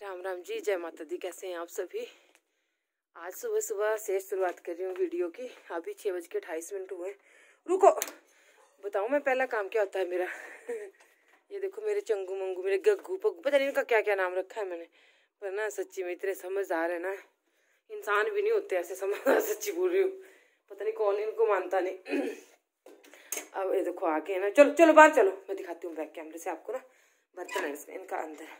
राम राम जी, जय माता दी। कैसे हैं आप सभी। आज सुबह सुबह से शुरुआत कर रही हूँ वीडियो की। अभी 6:28 हुए। रुको बताऊँ मैं पहला काम क्या होता है मेरा। ये देखो मेरे चंगू मंगू, मेरे गग्गू पग्गू, पता नहीं इनका क्या क्या नाम रखा है मैंने, पर ना सच्ची में इतने समझदार है ना, इंसान भी नहीं होते ऐसे समझदार। सच्ची बोल रही हूँ, पता नहीं कौन इनको मानता नहीं। अब ये देखो आके है ना, चलो चलो बाहर चलो, मैं दिखाती हूँ बैक कैमरे से आपको ना। बर्तन है इसमें, इनका अंदर।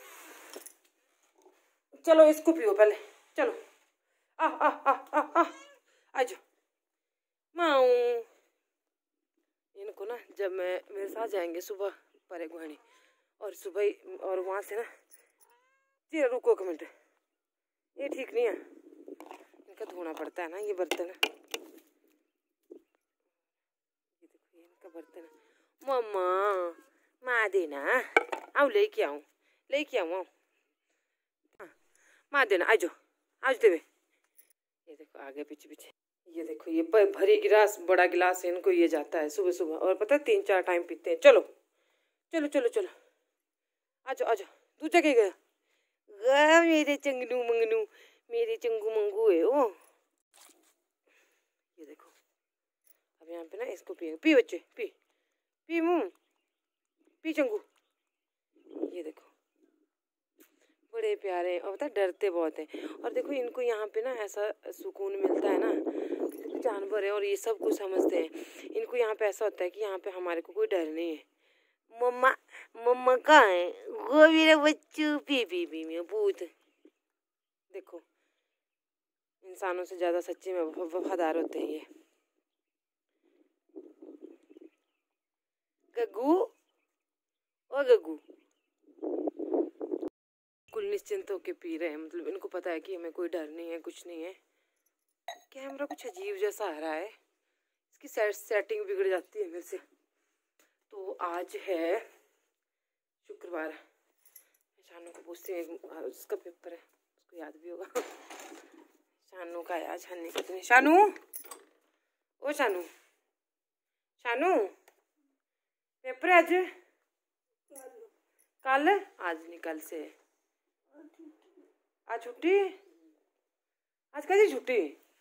चलो इसको पियो पहले, चलो आ आ आ आ आ आजो माऊ। इनको ना जब मैं मेरे साथ जाएंगे सुबह परे गुहानी, और सुबह और वहाँ से ना जी रुको एक मिनट, ये ठीक नहीं है, इनका धोना पड़ता है ना ये बर्तन। ये देखो ये इनका बर्तन है। मम्मा माँ देना, आओ लेके आऊँ माँ देना, आजो आज देवे। ये देखो आगे पीछे पीछे, ये देखो ये भरी गिलास, बड़ा गिलास है इनको, ये जाता है सुबह सुबह, और पता है 3-4 टाइम पीते हैं। चलो चलो चलो चलो आजो आजो, तू जगह गया मेरे चंगनू मंगनू, मेरे चंगू मंगू है वो। ये देखो अब यहाँ पे ना इसको पिए, पी बच्चे पी, पी मुँह पी चंगू। ये देखो बड़े प्यारे हैं, और पता डरते बहुत हैं। और देखो इनको यहाँ पे ना ऐसा सुकून मिलता है ना, जानवर है और ये सब कुछ समझते हैं। इनको यहाँ पे ऐसा होता है कि यहाँ पे हमारे को कोई डर नहीं है। मम्मा मम्मा कहाँ है, वो मेरा बच्चू, पी पी पी में पूत। देखो इंसानों से ज़्यादा सच्चे में वफादार होते हैं ये। गग्गू ओ गग्गू कुल निश्चिंत होके पी रहे हैं, मतलब इनको पता है कि हमें कोई डर नहीं है, कुछ नहीं है। कैमरा कुछ अजीब जैसा आ रहा है, इसकी सेटिंग बिगड़ जाती है मेरे से। तो आज है शुक्रवार, शानू को पूछती हूँ, उसका पेपर है, उसको याद भी होगा। शानू का है आज, हन्नी कितनी। शानू ओ शानू, शानू पेपर है आज, कल आज नहीं कल से। आज छुट्टी, आज कैसी छुट्टी।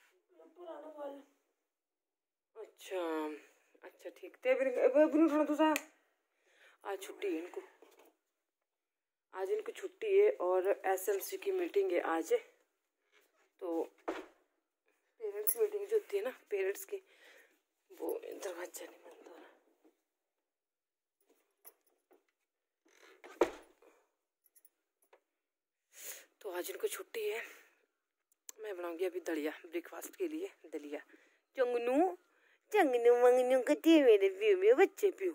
अच्छा अच्छा ठीक थे थोड़ा। आज छुट्टी है इनको, आज इनको छुट्टी है और एसएमसी की मीटिंग है आज। तो पेरेंट्स मीटिंग जो होती है ना पेरेंट्स की, वो दरवाजा नहीं बंद हो रहा। तो आज इनको छुट्टी है। मैं बनाऊंगी अभी दलिया ब्रेकफास्ट के लिए। दलिया चंगनू चंगनू मंगनू कती मेरे पियो में बच्चे पियो।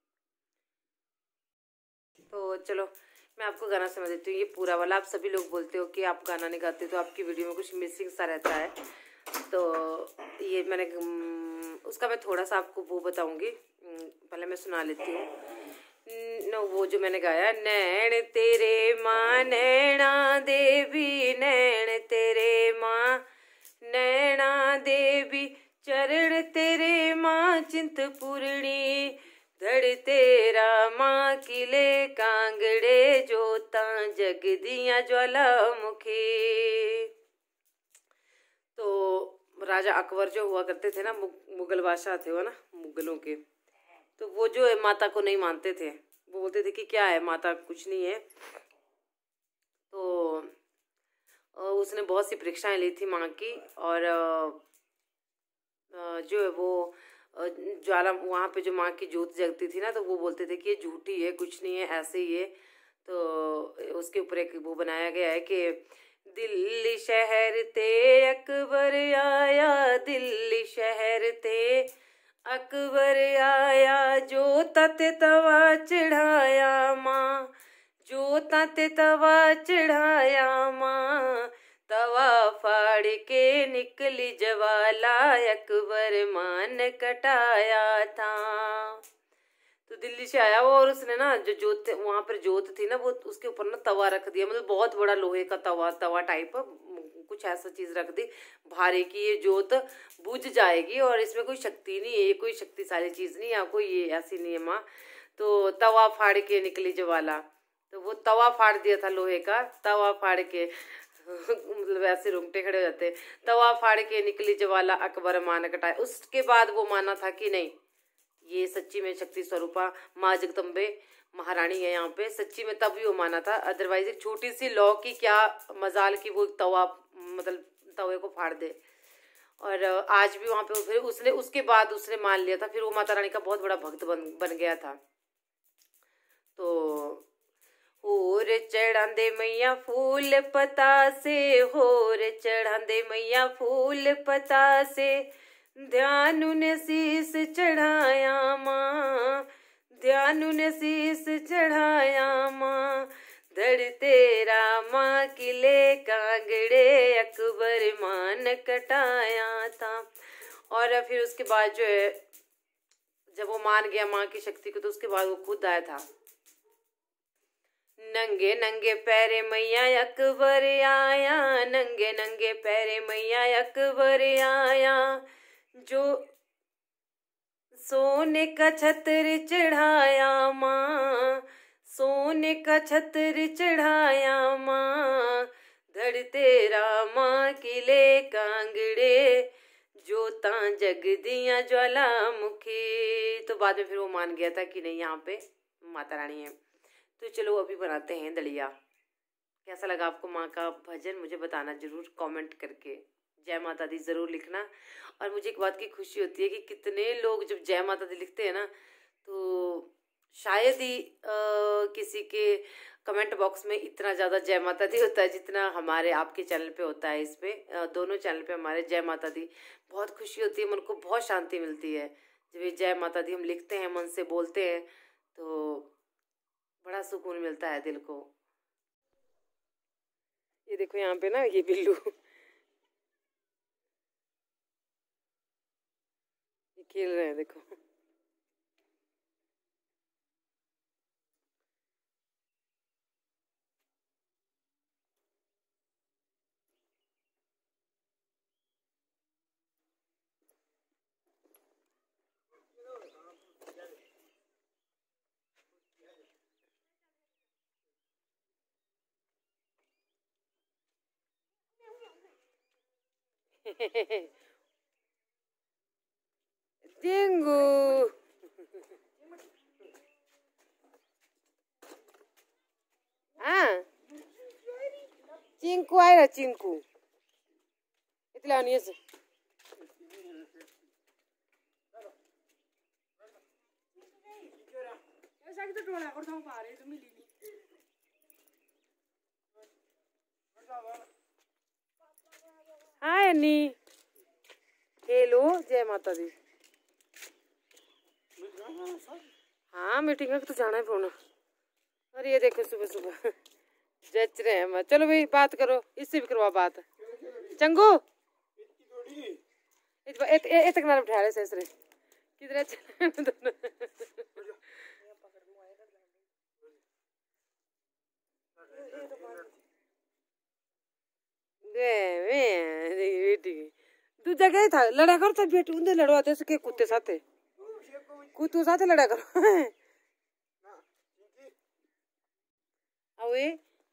तो चलो मैं आपको गाना समझ देती हूँ, ये पूरा वाला। आप सभी लोग बोलते हो कि आप गाना नहीं गाते तो आपकी वीडियो में कुछ मिसिंग सा रहता है, तो ये मैंने उसका मैं थोड़ा सा आपको वो बताऊंगी। पहले मैं सुना लेती हूँ न, वो जो मैंने गाया। नैन तेरे माँ नैना देवी, नैन तेरे माँ नैना देवी, चरण तेरे माँ चिंतपूर्णी, धड़ तेरा माँ किले कांगड़े, जोता जग दिया ज्वालामुखी। तो राजा अकबर जो हुआ करते थे ना, मुगल बादशाह थे वो ना, मुगलों के, तो वो जो है माता को नहीं मानते थे। वो बोलते थे कि क्या है माता, कुछ नहीं है। तो उसने बहुत सी परीक्षाएं ली थी माँ की, और जो है वो ज्वाला वहाँ पे जो माँ की ज्योत जगती थी ना, तो वो बोलते थे कि ये झूठी है, कुछ नहीं है, ऐसे ही है। तो उसके ऊपर एक वो बनाया गया है कि दिल्ली शहर ते अकबर आया, दिल्ली शहर ते अकबर आया, जो तते तवा चढ़ाया माँ, जो तते तवा चढ़ाया माँ, तवा फाड़ के निकली ज्वाला, अकबर मान कटाया था। तो दिल्ली से आया वो, और उसने ना जो जोत वहाँ पर जोत थी ना, वो उसके ऊपर ना तवा रख दिया, मतलब बहुत बड़ा लोहे का तवा टाइप कुछ ऐसा चीज रख दी भारी की ये जोत बुझ जाएगी, और इसमें कोई शक्ति नहीं है, ये कोई शक्तिशाली चीज नहीं है, आपको ये ऐसी नहीं है माँ। तो तवा फाड़ के निकली ज्वाला, तो वो तवा फाड़ दिया था, लोहे का तवा फाड़ के मतलब ऐसे रोंगटे खड़े हो जाते। तवा फाड़ के निकली ज्वाला अकबर मान कटाए। उसके बाद वो माना था कि नहीं, ये सच्ची में शक्ति स्वरूपा माँ जगदम्बे महारानी है यहाँ पे, सच्ची में, तभी वो माना था। अदरवाइज एक छोटी सी लौ की क्या मजाल की वो तवा मतलब तवे को फाड़ दे। और आज भी वहाँ पे फिर उसने उसके बाद उसने मान लिया था, फिर वो माता रानी का बहुत बड़ा भक्त बन गया था। तो होर चढ़ांदे मैया फूल पता से, होर चढ़ांदे मैया फूल पता से, ध्यान ने शीस चढ़ाया माँ, ध्यान ने शीस चढ़ाया माँ, धड़ तेरा माँ किले कांगड़े अकबर मान कटाया था। और फिर उसके बाद जो है जब वो मान गया माँ की शक्ति को, तो उसके बाद वो खुद आया था। नंगे नंगे पैरे मैया अकबर आया, नंगे नंगे पैरे मैया अकबर आया, जो सोने का छत्र चढ़ाया माँ, सोने का छत्र चढ़ाया माँ, धड़ तेरा माँ किले कांगड़े, जोता जग दिया ज्वालामुखी। तो बाद में फिर वो मान गया था कि नहीं यहाँ पे माता रानी है। तो चलो अभी बनाते हैं दलिया। कैसा लगा आपको माँ का भजन, मुझे बताना जरूर कमेंट करके। जय माता दी ज़रूर लिखना। और मुझे एक बात की खुशी होती है कि कितने लोग जब जय माता दी लिखते हैं ना, तो शायद ही किसी के कमेंट बॉक्स में इतना ज़्यादा जय माता दी होता है जितना हमारे आपके चैनल पे होता है। इस पे दोनों चैनल पे हमारे जय माता दी, बहुत खुशी होती है, मन को बहुत शांति मिलती है जब ये जय माता दी हम लिखते हैं, मन से बोलते हैं, तो बड़ा सुकून मिलता है दिल को। ये देखो यहाँ पे ना ये बिल्लू ये खेल रहे हैं, देखो। चिंगू हाँ, चिंकू आएगा, चिंकू इतला नहीं से तो टोला और तो पा रहे तो मिली नहीं। हाँ अन्नी, हेलो जय माता दी। हाँ मीटिंग में तो जाना है फोन। अरे ये देखो सुबह सुबह जच रहे हैं मैं। चलो भाई बात करो, इससे भी करवा बात। चंगू इतना किनारे बिठा रहे ससुरे किधर दोनों बेटी तू जगह था लड़ा करो तो बेटी उन्हें लड़वाते सके कुत्ते साथे, कुत्तों साथे लड़ा करो। अवे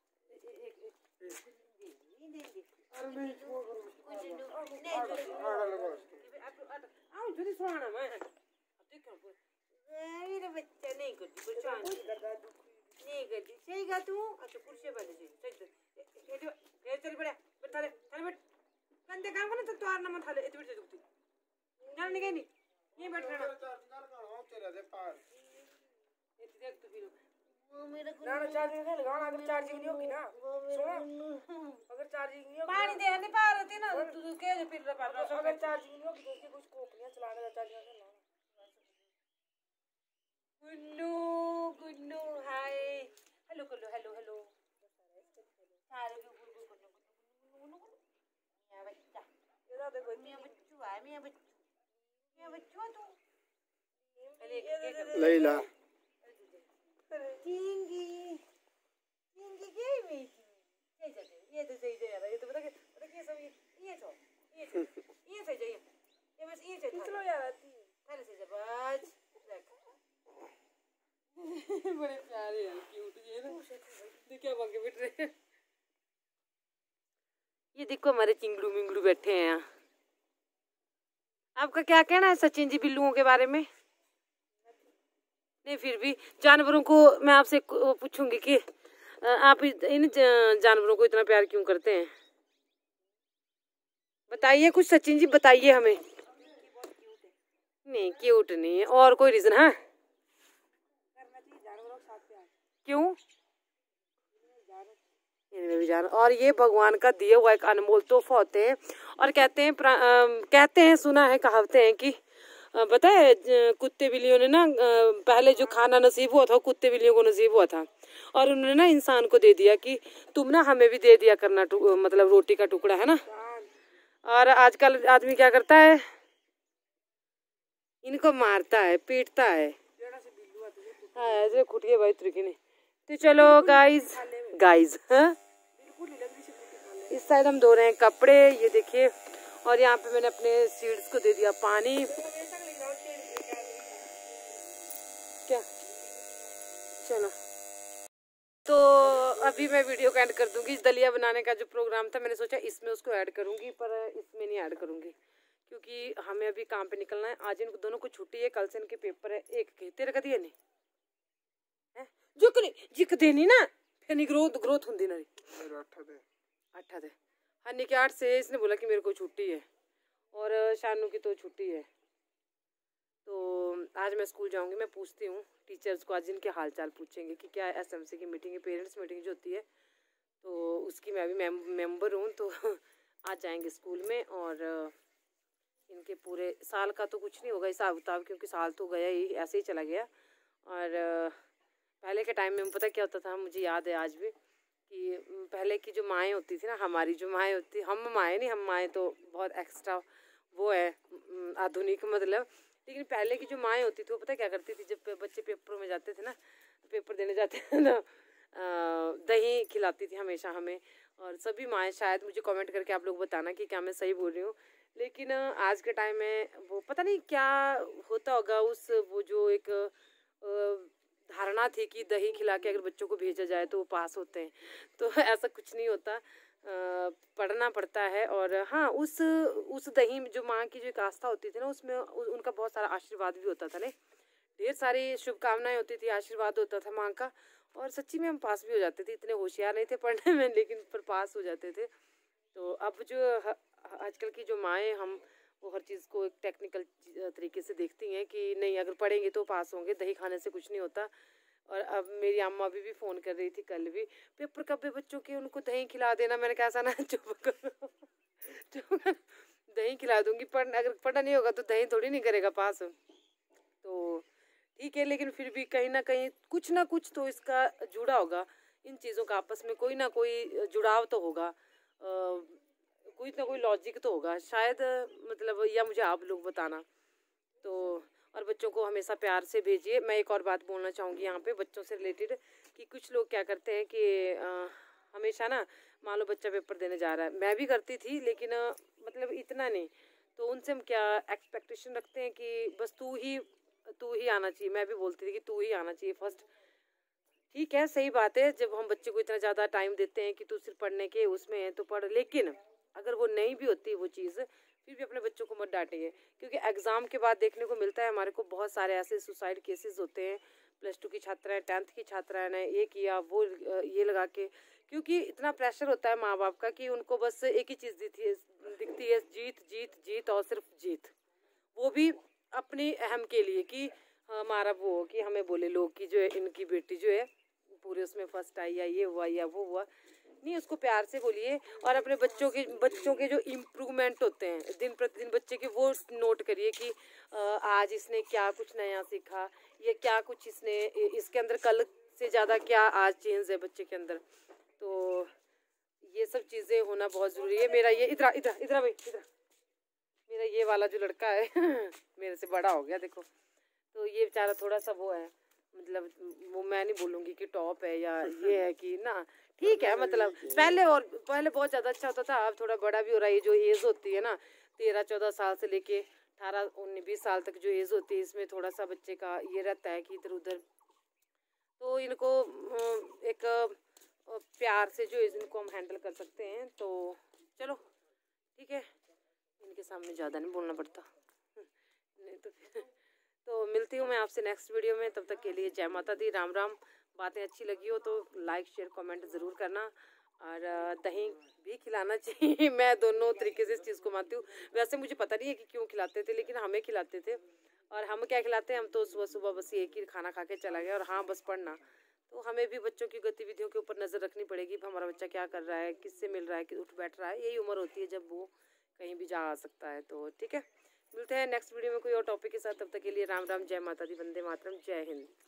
बच्चा नहीं करती नहीं करती सही गा तू। अच्छा कुर्सी बन चल बड़ा थाले थाले बैठ कंदे काम करना तो तोर ना मन थाले इतनी बैठ दुखती जान नहीं गई ये बैठ रहना चला दे पार इतनी देख तो फिर वो मेरा ना चार्जिंग नहीं लगाना। अगर चार्जिंग नहीं होगी ना सुनो, अगर चार्जिंग नहीं होगी पानी दे नहीं पा रही ना तू के फिर रहा पार। अगर चार्जिंग नहीं होगी तो उसके कुछ कोकनियां चलाने का चार्जिंग करना। Gunnu Gunnu hi hello hello hello hello सारे भी गुन्नू गुन्नू गुन्नू मियां बच्चा ये देखो मियां बच्चू है मियां बच्चू तू लैला चिंगी चिंगी के बेटी ये तो सही जा रहा है। ये तो पता क्या सब ये छो ये सही जाइए ये बस ये चलो यार आती थाले से जबाज बड़े प्यारे हैं, क्यूट ये ना, देखिए भागे बैठ रहे हैं। ये देखो हमारे चिंगड़ू मिंगड़ू बैठे हैं यहाँ। आपका क्या कहना है सचिन जी बिल्लुओं के बारे में? नहीं फिर भी जानवरों को मैं आपसे पूछूंगी कि आप इन जानवरों को इतना प्यार क्यों करते हैं? बताइए कुछ सचिन जी, बताइए हमें। नहीं क्यूट नहीं है, और कोई रीजन है? क्यों? इनमें भी जान, और ये भगवान का दिया हुआ एक अनमोल तोहफा होते हैं। और कहते हैं सुना है, कहावते हैं कि पता है कुत्ते बिल्लियों ने ना पहले जो खाना नसीब हुआ था वो कुत्ते बिल्लियों को नसीब हुआ था, और उन्होंने ना इंसान को दे दिया कि तुम ना हमें भी दे दिया करना, मतलब रोटी का टुकड़ा है ना। और आजकल आदमी क्या करता है, इनको मारता है, पीटता है। हाँ ऐसे खुटिए भाई तरीके ने। तो चलो गाइज हाँ, इस साइड हम धो रहे हैं कपड़े, ये देखिए। और यहाँ पे मैंने अपने सीड्स को दे दिया पानी। क्या चलो, तो अभी मैं वीडियो को ऐड कर दूंगी। दलिया बनाने का जो प्रोग्राम था मैंने सोचा इसमें उसको ऐड करूंगी, पर इसमें नहीं ऐड करूंगी क्योंकि हमें अभी काम पे निकलना है। आज इन दोनों को छुट्टी है, कल से इनके पेपर है। एक के तेरे का दिया नहीं जिक देनी ना, फिर ग्रोथ होंगी ना। 8 दे हनी के 8 से इसने बोला कि मेरे को छुट्टी है, और शानू की तो छुट्टी है। तो आज मैं स्कूल जाऊंगी, मैं पूछती हूँ टीचर्स को, आज इनके हाल चाल पूछेंगे कि क्या एसएमसी की मीटिंग है, पेरेंट्स मीटिंग जो होती है, तो उसकी मैं भी मेंबर हूँ। तो आज जाएंगे स्कूल में, और इनके पूरे साल का तो कुछ नहीं होगा हिसाब किताब, क्योंकि साल तो गया ही, ऐसे ही चला गया। और पहले के टाइम में पता क्या होता था, मुझे याद है आज भी, कि पहले की जो माएँ होती थी ना, हमारी जो माएँ होती, हम माएँ नहीं, हम माएँ तो बहुत एक्स्ट्रा वो है आधुनिक मतलब, लेकिन पहले की जो माएँ होती थी वो पता क्या करती थी, जब बच्चे पेपरों में जाते थे ना, पेपर देने जाते थे ना, दही खिलाती थी हमेशा हमें। और सभी माएँ, शायद मुझे कमेंट करके आप लोग बताना कि क्या मैं सही बोल रही हूँ, लेकिन आज के टाइम में वो पता नहीं क्या होता होगा, वो जो एक धारणा थी कि दही खिला के अगर बच्चों को भेजा जाए तो वो पास होते हैं, तो ऐसा कुछ नहीं होता, पढ़ना पड़ता है। और हाँ, उस दही में जो माँ की जो एक आस्था होती थी ना, उसमें उनका बहुत सारा आशीर्वाद भी होता था, नहीं ढेर सारी शुभकामनाएं होती थी, आशीर्वाद होता था माँ का, और सच्ची में हम पास भी हो जाते थे। इतने होशियार नहीं थे पढ़ने में, लेकिन पर पास हो जाते थे। तो अब जो आजकल की जो माएँ, हम वो हर चीज़ को एक टेक्निकल तरीके से देखती हैं कि नहीं अगर पढ़ेंगे तो पास होंगे, दही खाने से कुछ नहीं होता। और अब मेरी अम्मा अभी भी फ़ोन कर रही थी, कल भी, पेपर कब है बच्चों के, उनको दही खिला देना। मैंने कहा ऐसा ना, चुप करो दही खिला दूंगी, अगर पढ़ा नहीं होगा तो दही थोड़ी नहीं करेगा पास। तो ठीक है, लेकिन फिर भी कहीं ना कुछ तो इसका जुड़ा होगा, इन चीज़ों का आपस में कोई ना कोई जुड़ाव तो होगा, कोई ना कोई लॉजिक तो होगा शायद, मतलब, या मुझे आप लोग बताना। तो और बच्चों को हमेशा प्यार से भेजिए। मैं एक और बात बोलना चाहूँगी यहाँ पे बच्चों से रिलेटेड, कि कुछ लोग क्या करते हैं कि हमेशा ना, मान लो बच्चा पेपर देने जा रहा है, मैं भी करती थी, लेकिन मतलब इतना नहीं, तो उनसे हम क्या एक्सपेक्टेशन रखते हैं कि बस तू ही आना चाहिए। मैं भी बोलती थी कि तू ही आना चाहिए फर्स्ट। ठीक है, सही बात है, जब हम बच्चे को इतना ज़्यादा टाइम देते हैं कि तू सिर्फ पढ़ने के उसमें है तो पढ़, लेकिन अगर वो नहीं भी होती वो चीज़, फिर भी अपने बच्चों को मत डांटिए, क्योंकि एग्ज़ाम के बाद देखने को मिलता है हमारे को बहुत सारे ऐसे सुसाइड केसेस होते हैं। +2 की छात्राएं, 10th की छात्राएं ने ये किया, वो ये लगा के, क्योंकि इतना प्रेशर होता है माँ बाप का कि उनको बस एक ही चीज़ दिखती है, जीत जीत जीत और सिर्फ जीत, वो भी अपनी अहम के लिए, कि हमारा वो कि हमें बोले लोग कि जो है इनकी बेटी जो है पूरे उसमें फर्स्ट आई, या ये हुआ या वो हुआ। नहीं, उसको प्यार से बोलिए, और अपने बच्चों के जो इम्प्रूवमेंट होते हैं दिन प्रतिदिन बच्चे के, वो नोट करिए कि आज इसने क्या कुछ नया सीखा, या क्या कुछ इसके अंदर कल से ज़्यादा क्या आज चेंज है बच्चे के अंदर। तो ये सब चीज़ें होना बहुत ज़रूरी है। मेरा ये इधर भाई, मेरा ये वाला जो लड़का है मेरे से बड़ा हो गया देखो, तो ये बेचारा थोड़ा सा वो है, मतलब वो मैं नहीं बोलूँगी कि टॉप है या ये है कि ना, ठीक है, मतलब पहले बहुत ज़्यादा अच्छा होता था, अब थोड़ा बड़ा भी हो रहा है। ये जो एज होती है ना, 13-14 साल से लेके 18-19-20 साल तक जो एज होती है, इसमें थोड़ा सा बच्चे का ये रहता है कि इधर उधर तो इनको एक प्यार से जो इनको हम हैंडल कर सकते हैं। तो चलो ठीक है, इनके सामने ज़्यादा नहीं बोलना पड़ता नहीं तो तो मिलती हूँ मैं आपसे नेक्स्ट वीडियो में। तब तक के लिए जय माता दी, राम राम। बातें अच्छी लगी हो तो लाइक शेयर कमेंट ज़रूर करना, और दही भी खिलाना चाहिए मैं दोनों तरीके से इस चीज़ को मानती हूँ। वैसे मुझे पता नहीं है कि क्यों खिलाते थे, लेकिन हमें खिलाते थे। और हम क्या खिलाते हैं, हम तो सुबह सुबह बस एक ही खाना खा के चला गया, और हाँ बस पढ़ना। तो हमें भी बच्चों की गतिविधियों के ऊपर नज़र रखनी पड़ेगी, हमारा बच्चा क्या कर रहा है, किससे मिल रहा है, कि उठ बैठ रहा है। यही उम्र होती है जब वो कहीं भी जा आ सकता है। तो ठीक है, मिलते हैं नेक्स्ट वीडियो में कोई और टॉपिक के साथ। तब तक के लिए राम राम, जय माता दी, वंदे मातरम, जय हिंद।